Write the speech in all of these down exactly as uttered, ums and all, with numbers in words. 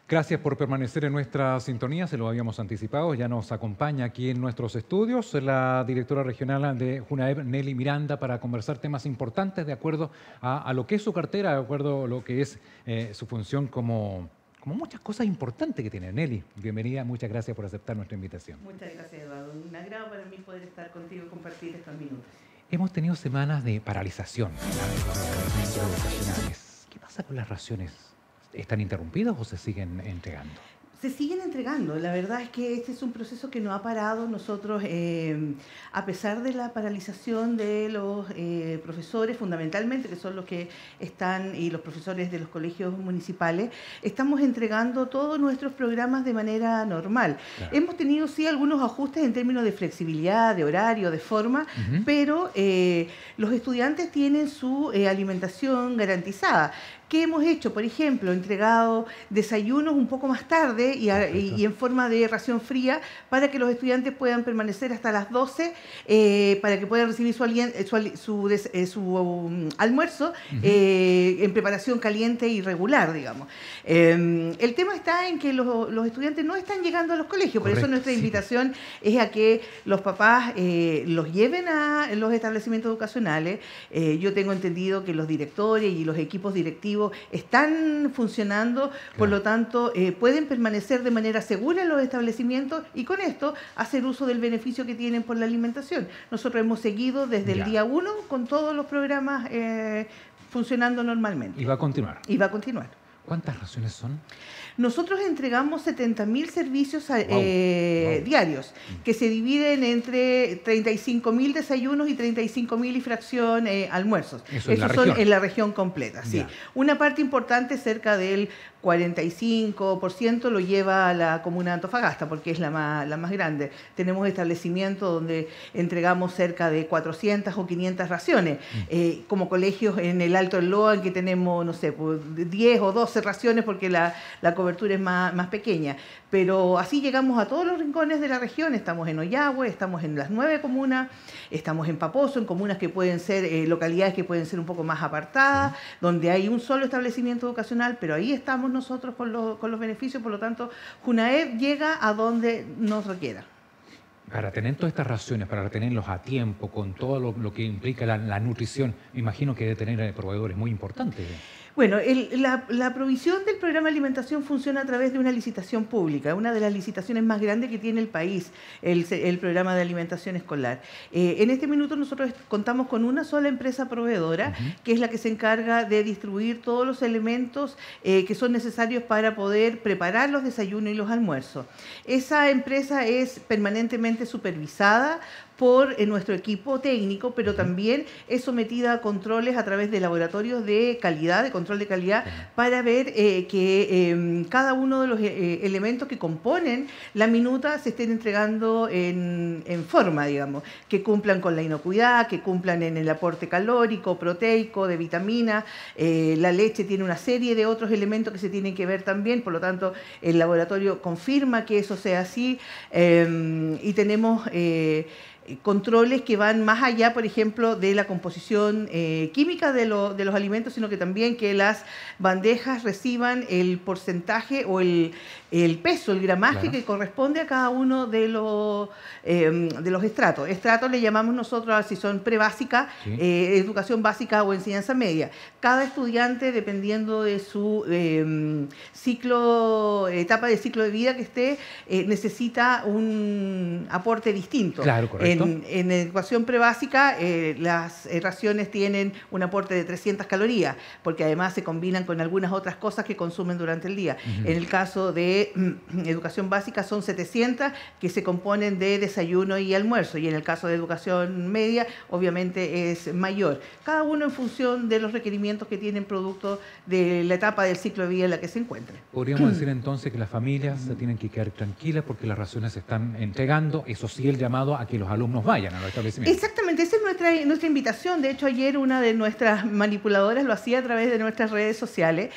Gracias por permanecer en nuestra sintonía, se lo habíamos anticipado, ya nos acompaña aquí en nuestros estudios la directora regional de Junaep, Nelly Miranda, para conversar temas importantes de acuerdo a, a lo que es su cartera, de acuerdo a lo que es eh, su función como, como muchas cosas importantes que tiene. Nelly, bienvenida, muchas gracias por aceptar nuestra invitación. Muchas gracias, Eduardo. Un agrado para mí poder estar contigo y compartir estos minutos. Hemos tenido semanas de paralización en los establecimientos educacionales. ¿Qué pasa con las raciones? ¿Están interrumpidos o se siguen entregando? Se siguen entregando. La verdad es que este es un proceso que no ha parado. Nosotros, eh, a pesar de la paralización de los eh, profesores, fundamentalmente, que son los que están, y los profesores de los colegios municipales, estamos entregando todos nuestros programas de manera normal. Claro. Hemos tenido, sí, algunos ajustes en términos de flexibilidad, de horario, de forma, uh-huh. pero eh, los estudiantes tienen su eh, alimentación garantizada. ¿Qué hemos hecho? Por ejemplo, entregado desayunos un poco más tarde y, a, y, y en forma de ración fría para que los estudiantes puedan permanecer hasta las doce, eh, para que puedan recibir su, alien, su, su, des, eh, su um, almuerzo uh-huh. eh, en preparación caliente y regular, digamos. Eh, el tema está en que los, los estudiantes no están llegando a los colegios, por Correcto, eso nuestra sí. invitación es a que los papás eh, los lleven a los establecimientos educacionales. Eh, yo tengo entendido que los directores y los equipos directivos están funcionando, claro. por lo tanto eh, pueden permanecer de manera segura en los establecimientos y con esto hacer uso del beneficio que tienen por la alimentación. Nosotros hemos seguido desde ya. el día uno con todos los programas eh, funcionando normalmente. ¿Y va a continuar? Y va a continuar. ¿Cuántas raciones son? Nosotros entregamos setenta mil servicios eh, wow. Wow. diarios, que se dividen entre treinta y cinco mil desayunos y treinta y cinco mil y fracción eh, almuerzos. Eso Esos en la son región. en la región completa, sí. Una parte importante, cerca del cuarenta y cinco por ciento, lo lleva a la comuna de Antofagasta, porque es la más, la más grande. Tenemos establecimientos donde entregamos cerca de cuatrocientas o quinientas raciones, mm. eh, como colegios en el Alto del Loa, en que tenemos, no sé, pues, diez o doce raciones, porque la, la cobertura es más, más pequeña. Pero así llegamos a todos los rincones de la región. Estamos en Ollagüe, estamos en las nueve comunas, estamos en Paposo, en comunas que pueden ser, eh, localidades que pueden ser un poco más apartadas, sí. donde hay un solo establecimiento educacional, pero ahí estamos nosotros con, lo, con los beneficios. Por lo tanto, Junaep llega a donde nos requiera. Para tener todas estas raciones, para tenerlos a tiempo, con todo lo, lo que implica la, la nutrición, me imagino que debe tener proveedores muy importantes. Bueno, el, la, la provisión del programa de alimentación funciona a través de una licitación pública, una de las licitaciones más grandes que tiene el país, el, el programa de alimentación escolar. Eh, en este minuto nosotros contamos con una sola empresa proveedora, uh-huh. que es la que se encarga de distribuir todos los elementos eh, que son necesarios para poder preparar los desayunos y los almuerzos. Esa empresa es permanentemente supervisada por eh, nuestro equipo técnico, pero también es sometida a controles a través de laboratorios de calidad, de control de calidad, para ver eh, que eh, cada uno de los eh, elementos que componen la minuta se estén entregando en, en forma, digamos, que cumplan con la inocuidad, que cumplan en el aporte calórico, proteico, de vitamina. Eh, la leche tiene una serie de otros elementos que se tienen que ver también, por lo tanto, el laboratorio confirma que eso sea así, eh, y tenemos Eh, controles que van más allá, por ejemplo, de la composición eh, química de, lo, de los alimentos, sino que también que las bandejas reciban el porcentaje o el, el peso, el gramaje claro. que corresponde a cada uno de los, eh, de los estratos. Estratos le llamamos nosotros si son prebásica, sí. eh, educación básica o enseñanza media. Cada estudiante, dependiendo de su eh, ciclo, etapa de ciclo de vida que esté, eh, necesita un aporte distinto. Claro, correcto. En, en educación prebásica, eh, las eh, raciones tienen un aporte de trescientas calorías, porque además se combinan con algunas otras cosas que consumen durante el día. Uh-huh. En el caso de mm, educación básica son setecientas, que se componen de desayuno y almuerzo, y en el caso de educación media, obviamente es mayor. Cada uno en función de los requerimientos que tienen producto de la etapa del ciclo de vida en la que se encuentren. Podríamos decir entonces que las familias se tienen que quedar tranquilas porque las raciones se están entregando, eso sí, el llamado a que los alumnos vayan a los establecimientos. Exactamente, ese es nuestra, nuestra invitación. De hecho, ayer una de nuestras manipuladoras lo hacía a través de nuestras redes sociales.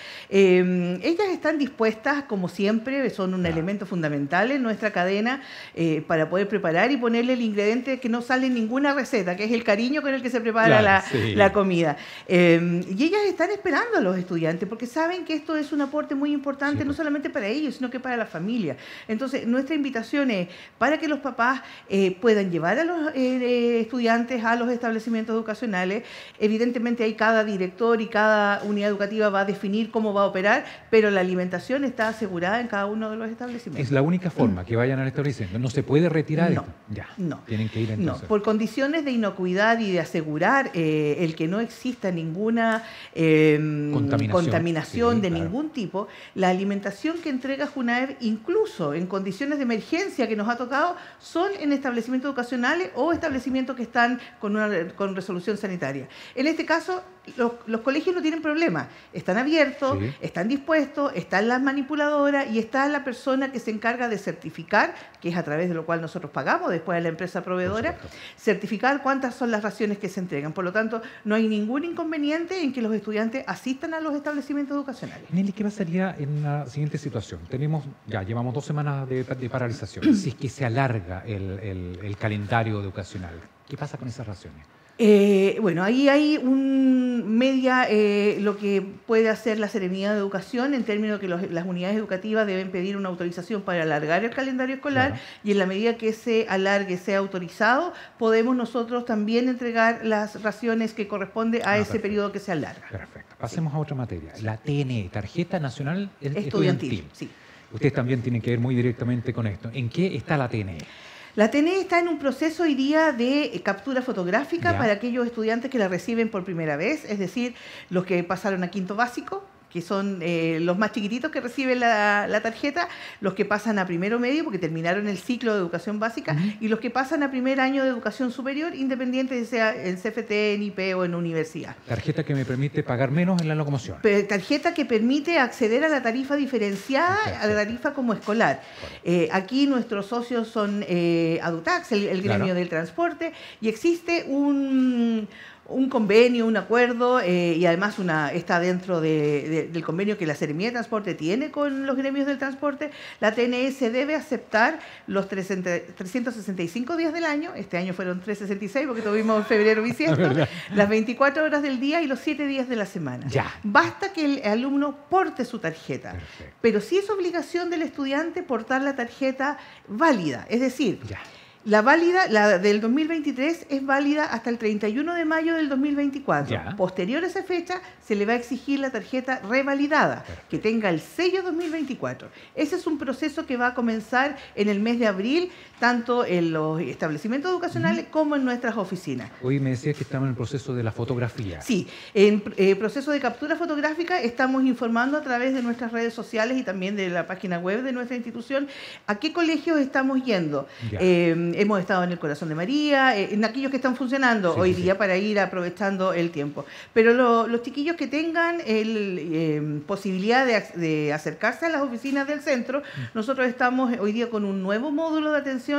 Eh, ellas están dispuestas, como siempre, son un elemento fundamental en nuestra cadena eh, para poder preparar y ponerle el ingrediente que no sale en ninguna receta, que es el cariño con el que se prepara claro, la, sí. la comida. Eh, y ellas están esperando a los estudiantes porque saben que esto es un aporte muy importante, sí, no solamente para ellos, sino que para la familia. Entonces, nuestra invitación es para que los papás eh, puedan llevar a los eh, estudiantes a los establecimientos educacionales. Evidentemente, ahí cada director y cada unidad educativa va a definir cómo va a operar, pero la alimentación está asegurada en cada uno de los establecimientos. Es la única forma, mm. que vayan al establecimiento. ¿No se puede retirar no, esto? Ya, no. Tienen que ir entonces. No, por condiciones de inocuidad y de asegurar eh, el que no exista ninguna eh, contaminación, contaminación sí, de claro. ningún tipo, la alimentación que entrega JUNAEV, incluso en condiciones de emergencia que nos ha tocado, son en establecimientos educacionales o establecimientos que están con, una, con resolución sanitaria. En este caso, los, los colegios no tienen problema. Están abiertos, sí. están dispuestos, están las manipuladoras y está la persona que se encarga de certificar, que es a través de lo cual nosotros pagamos después a la empresa proveedora, certificar cuántas son las raciones que se entregan. Por lo tanto, no hay ningún inconveniente en que los estudiantes asistan a los establecimientos educacionales. Nelly, ¿qué pasaría en la siguiente situación? Tenemos, ya llevamos dos semanas de, de paralización. Si es que se alarga el, el, el calendario educacional, ¿qué pasa con esas raciones? Eh, bueno, ahí hay un media, eh, lo que puede hacer la Seremía de Educación en términos de que los, las unidades educativas deben pedir una autorización para alargar el calendario escolar, claro. y en la medida que ese alargue sea autorizado, podemos nosotros también entregar las raciones que corresponde a ah, ese perfecto. periodo que se alarga. Perfecto. Pasemos sí. a otra materia. La T N E, Tarjeta Nacional Estudiantil. Estudiantil, sí. Ustedes también tienen que ver muy directamente con esto. ¿En qué está la T N E? La T N E está en un proceso hoy día de captura fotográfica ya. para aquellos estudiantes que la reciben por primera vez, es decir, los que pasaron a quinto básico, que son eh, los más chiquititos que reciben la, la tarjeta, los que pasan a primero medio porque terminaron el ciclo de educación básica, uh-huh. y los que pasan a primer año de educación superior, independiente de sea en C F T, en I P o en universidad. Tarjeta que me permite pagar menos en la locomoción. Tarjeta que permite acceder a la tarifa diferenciada, Perfecto. a la tarifa como escolar. Eh, aquí nuestros socios son eh, ADUTAX, el, el gremio claro. del transporte, y existe un... un convenio, un acuerdo, eh, y además una, está dentro de, de, del convenio que la Seremía de Transporte tiene con los gremios del transporte. La T N E se debe aceptar los trescientos sesenta y cinco días del año, este año fueron trescientos sesenta y seis porque tuvimos febrero bisiesto, las veinticuatro horas del día y los siete días de la semana. Ya. Basta que el alumno porte su tarjeta, Perfecto. pero sí es obligación del estudiante portar la tarjeta válida, es decir, ya. La válida, la del dos mil veintitrés es válida hasta el treinta y uno de mayo del dos mil veinticuatro. Ya. Posterior a esa fecha se le va a exigir la tarjeta revalidada, Perfecto. que tenga el sello dos mil veinticuatro. Ese es un proceso que va a comenzar en el mes de abril, tanto en los establecimientos educacionales uh-huh. como en nuestras oficinas. Hoy me decías que estamos en el proceso de la fotografía. Sí, en eh, proceso de captura fotográfica estamos informando a través de nuestras redes sociales y también de la página web de nuestra institución a qué colegios estamos yendo. Eh, hemos estado en el Corazón de María, eh, en aquellos que están funcionando sí, hoy sí, día sí. para ir aprovechando el tiempo. Pero lo, los chiquillos que tengan el, eh, posibilidad de, de acercarse a las oficinas del centro, mm. nosotros estamos hoy día con un nuevo módulo de atención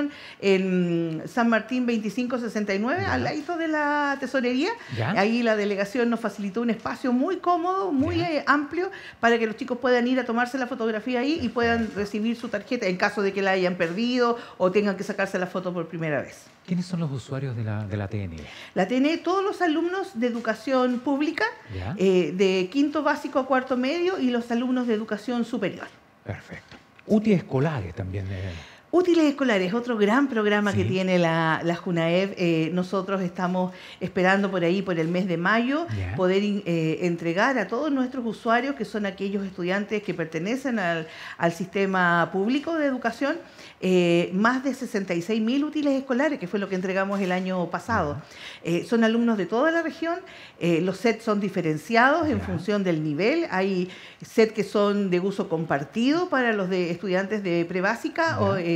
en San Martín veinticinco sesenta y nueve, ya. al lado de la tesorería. ¿Ya? Ahí la delegación nos facilitó un espacio muy cómodo, muy eh, amplio, para que los chicos puedan ir a tomarse la fotografía ahí y puedan recibir su tarjeta en caso de que la hayan perdido o tengan que sacarse la foto por primera vez. ¿Quiénes son los usuarios de la, de la T N E? La T N E, todos los alumnos de educación pública, eh, de quinto básico a cuarto medio, y los alumnos de educación superior. Perfecto. Útiles escolares también. Eh. Útiles escolares, otro gran programa sí. que tiene la, la JUNAEV. Eh, nosotros estamos esperando por ahí, por el mes de mayo, yeah. poder eh, entregar a todos nuestros usuarios, que son aquellos estudiantes que pertenecen al, al sistema público de educación, eh, más de sesenta y seis mil útiles escolares, que fue lo que entregamos el año pasado. Yeah. Eh, son alumnos de toda la región, eh, los sets son diferenciados yeah. en función del nivel. Hay sets que son de uso compartido para los de estudiantes de prebásica yeah. o eh,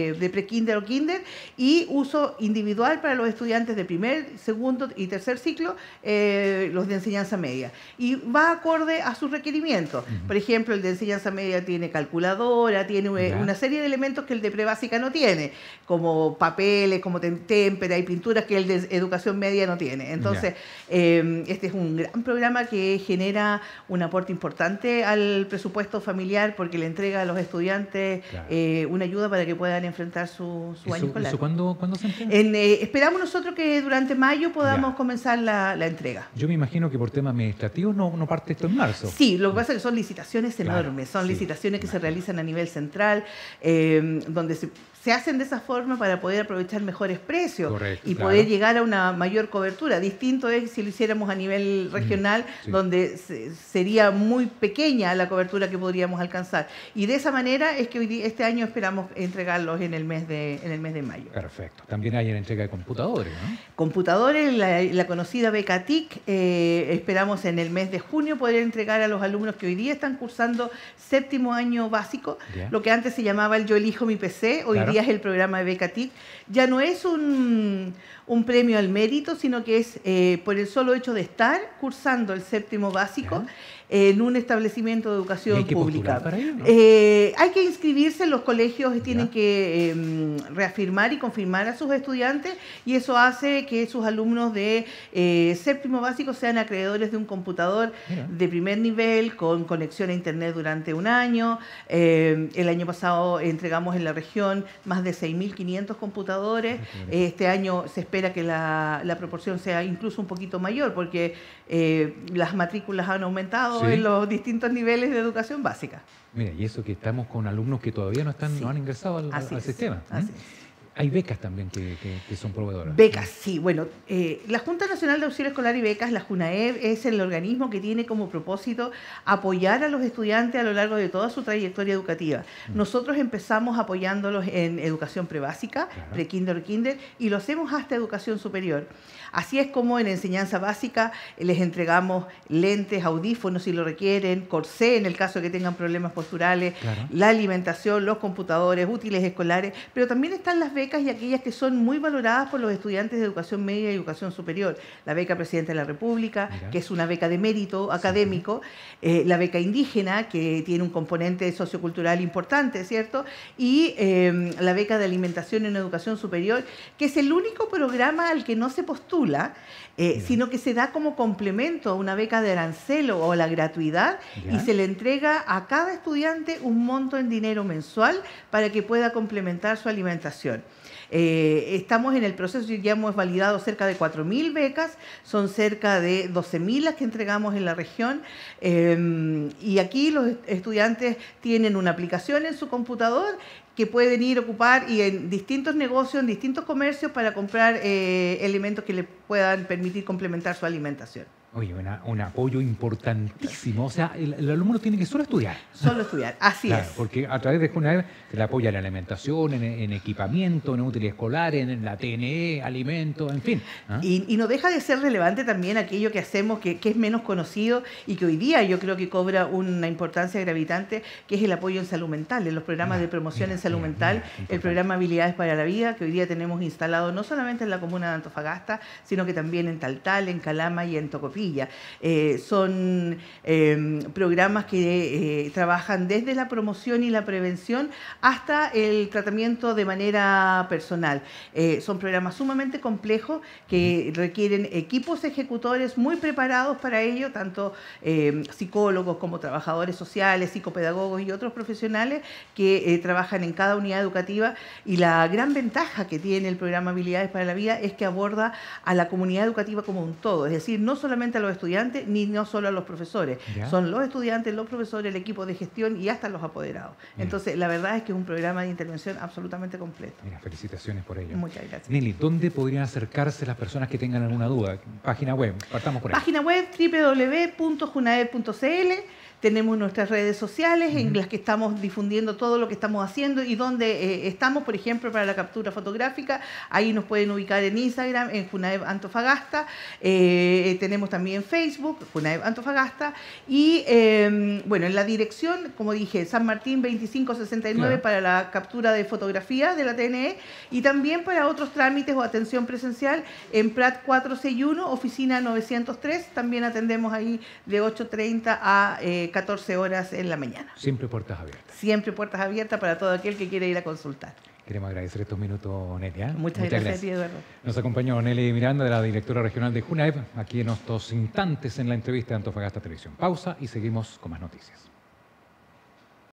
de, de pre-kinder o kinder y uso individual para los estudiantes de primer, segundo y tercer ciclo, eh, los de enseñanza media. Y va acorde a sus requerimientos. Uh-huh. Por ejemplo, el de enseñanza media tiene calculadora, tiene yeah. una serie de elementos que el de pre-básica no tiene, como papeles, como témpera y pinturas que el de educación media no tiene. Entonces, yeah. eh, este es un gran programa que genera un aporte importante al presupuesto familiar porque le entrega a los estudiantes claro. eh, una ayuda para que puedan enfrentar su, su año escolar. ¿Eso cuándo, ¿cuándo se entrega? En, eh, esperamos nosotros que durante mayo podamos ya. comenzar la, la entrega. Yo me imagino que por temas administrativos no, no parte esto en marzo. Sí, lo que pasa es que son licitaciones claro, enormes, son sí, licitaciones que imagino. se realizan a nivel central, eh, donde se... se hacen de esa forma para poder aprovechar mejores precios Correcto, y claro. poder llegar a una mayor cobertura. Distinto es si lo hiciéramos a nivel regional, sí. donde se, sería muy pequeña la cobertura que podríamos alcanzar. Y de esa manera es que hoy, este año esperamos entregarlos en el mes de, en el mes de mayo. Perfecto. También hay en entrega de computadores, ¿no? Computadores, la, la conocida beca T I C, eh, esperamos en el mes de junio poder entregar a los alumnos que hoy día están cursando séptimo año básico, yeah. lo que antes se llamaba el Yo Elijo Mi P C, hoy claro. día es el programa de beca T I C. Ya no es un, un premio al mérito, sino que es eh, por el solo hecho de estar cursando el séptimo básico ¿Ya? en un establecimiento de educación ¿Hay que pública. Para ello, ¿no? eh, hay que inscribirse, los colegios tienen ¿Ya? que eh, reafirmar y confirmar a sus estudiantes y eso hace que sus alumnos de eh, séptimo básico sean acreedores de un computador Mira. de primer nivel con conexión a internet durante un año. Eh, el año pasado entregamos en la región más de seis mil quinientos computadores. Okay. Este año se espera que la, la proporción sea incluso un poquito mayor porque eh, las matrículas han aumentado sí. en los distintos niveles de educación básica. Mira, y eso que estamos con alumnos que todavía no, están, sí. no han ingresado al, al sistema. Así ¿eh? es. Hay becas también que, que, que son proveedoras. Becas, sí. Bueno, eh, la Junta Nacional de Auxilio Escolar y Becas, la JUNAEB, es el organismo que tiene como propósito apoyar a los estudiantes a lo largo de toda su trayectoria educativa. Mm. Nosotros empezamos apoyándolos en educación prebásica, claro. pre-kinder, kinder, y lo hacemos hasta educación superior. Así es como en enseñanza básica les entregamos lentes, audífonos si lo requieren, corsé en el caso de que tengan problemas posturales, claro. la alimentación, los computadores, útiles escolares, pero también están las becas y aquellas que son muy valoradas por los estudiantes de educación media y educación superior. La beca Presidente de la República, Mira. que es una beca de mérito académico, sí. eh, la beca indígena, que tiene un componente sociocultural importante, ¿cierto? Y eh, la beca de alimentación en educación superior, que es el único programa al que no se postula, Eh, sino que se da como complemento a una beca de arancelo o la gratuidad ¿Ya? y se le entrega a cada estudiante un monto en dinero mensual para que pueda complementar su alimentación. Eh, estamos en el proceso y ya hemos validado cerca de cuatro mil becas, son cerca de doce mil las que entregamos en la región eh, y aquí los estudiantes tienen una aplicación en su computador que pueden ir a ocupar y en distintos negocios, en distintos comercios para comprar eh, elementos que les puedan permitir complementar su alimentación. Oye, una, un apoyo importantísimo. O sea, el, el alumno tiene que solo estudiar. Solo estudiar, así claro, es. Porque a través de JUNAEB se le apoya en la alimentación, en, en equipamiento, en útiles escolares, en la T N E, alimentos, en fin. ¿Ah? Y, y no deja de ser relevante también aquello que hacemos que, que es menos conocido y que hoy día yo creo que cobra una importancia gravitante, que es el apoyo en salud mental, en los programas mira, de promoción mira, en salud mira, mental, mira, el programa Habilidades para la Vida, que hoy día tenemos instalado no solamente en la comuna de Antofagasta, sino que también en Taltal, en Calama y en Tocopilla. Eh, son eh, programas que eh, trabajan desde la promoción y la prevención hasta el tratamiento de manera personal. Eh, son programas sumamente complejos que requieren equipos ejecutores muy preparados para ello, tanto eh, psicólogos como trabajadores sociales, psicopedagogos y otros profesionales que eh, trabajan en cada unidad educativa. Y la gran ventaja que tiene el programa Habilidades para la Vida es que aborda a la comunidad educativa como un todo, es decir, no solamente a los estudiantes ni no solo a los profesores, ¿Ya? son los estudiantes, los profesores, el equipo de gestión y hasta los apoderados. Mira. Entonces, la verdad es que es un programa de intervención absolutamente completo. Mira, felicitaciones por ello. Muchas gracias. Nelly, ¿dónde podrían acercarse las personas que tengan alguna duda? Página web, partamos por ahí. Página web doble u doble u doble u punto junaeb punto c l, Tenemos nuestras redes sociales en las que estamos difundiendo todo lo que estamos haciendo y donde eh, estamos, por ejemplo, para la captura fotográfica. Ahí nos pueden ubicar en Instagram, en Junaeb Antofagasta. Eh, tenemos también Facebook, Junaeb Antofagasta. Y, eh, bueno, en la dirección, como dije, San Martín veinticinco sesenta y nueve, claro, para la captura de fotografías de la T N E y también para otros trámites o atención presencial en Prat cuatrocientos sesenta y uno, oficina novecientos tres. También atendemos ahí de ocho treinta a eh, catorce horas en la mañana. Siempre puertas abiertas. Siempre puertas abiertas para todo aquel que quiera ir a consultar. Queremos agradecer estos minutos, Nelly. ¿eh? Muchas, Muchas gracias, gracias. a ti, Eduardo. Nos acompañó Nelly Miranda, de la directora regional de Junaeb, aquí en estos instantes en la entrevista de Antofagasta Televisión. Pausa y seguimos con más noticias.